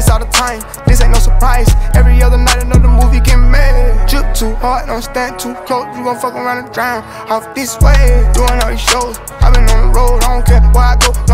this all the time, this ain't no surprise. Every other night another movie getting made. Drip too hard, don't stand too close, you gon' fuck around and drown. Off this way, doing all these shows, I been on the road, I don't care where I go.